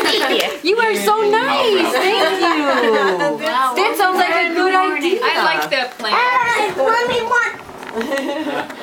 You are so nice. Thank you. Wow, That sounds like a good idea. I like that plan. Mommy, what?